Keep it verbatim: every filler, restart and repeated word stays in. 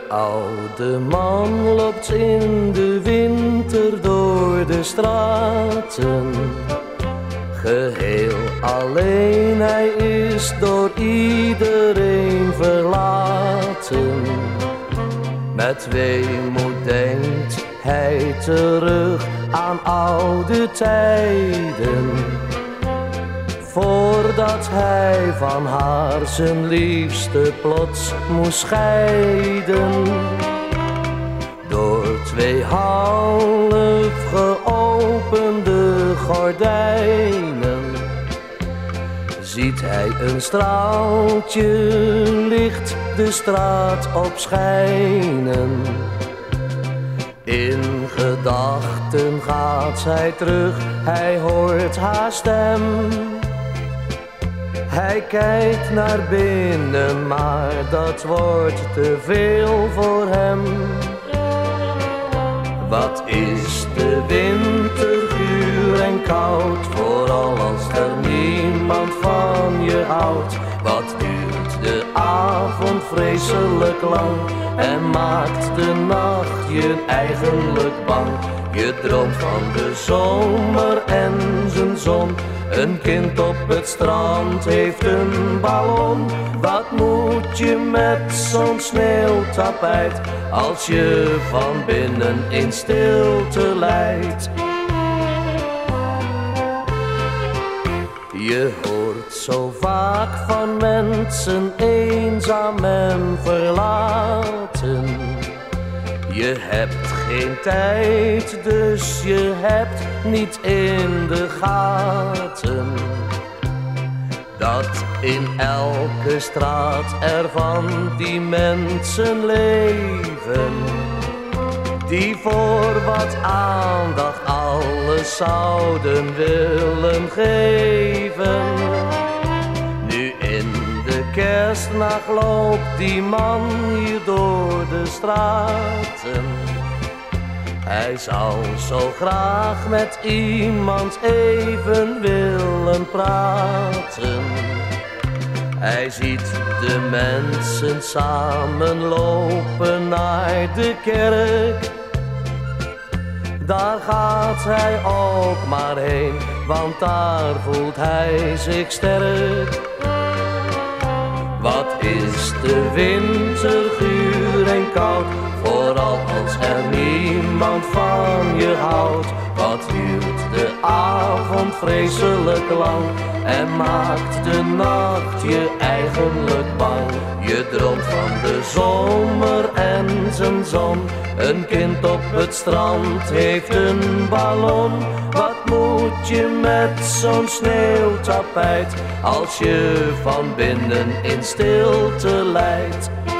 oude man loopt in de winter door de straten. Geheel alleen, hij is door iedereen verlaten. Met weemoed denkt hij terug aan oude tijden, voordat hij van haar zijn liefste plots moest scheiden. Door twee half geopende gordijnen ziet hij een straaltje licht de straat op schijnen. In gedachten gaat hij terug, hij hoort haar stem. Hij kijkt naar binnen, maar dat wordt te veel voor hem. Wat is de winter guur en koud, vooral als er niemand van je houdt. Wat duurt de avond vreselijk lang en maakt de nacht je eigenlijk bang. Je droomt van de zomer en zijn zon. Een kind op het strand heeft een ballon. Wat moet je met zo'n sneeuwtapijt als je van binnen in stilte lijdt? Je hoort zo vaak van mensen eenzaam en verlaten. Je hebt geen tijd, dus je hebt niet in de gaten dat in elke straat er van die mensen leven, die voor wat aandacht alles zouden willen geven. Nu in de kerstnacht loopt die man hier door de straten. Hij zou zo graag met iemand even willen praten. Hij ziet de mensen samen lopen naar de kerk. Daar gaat hij ook maar heen, want daar voelt hij zich sterk. Wat is de winter guur en koud, vooral als er niemand van je houdt. Wat duurt de avond vreselijk lang en maakt de nacht je eigenlijk bang. Je droomt van de zomer en zijn zon. Een kind op het strand heeft een ballon. Wat moet je met zo'n sneeuwtapijt als je van binnen in stilte lijdt?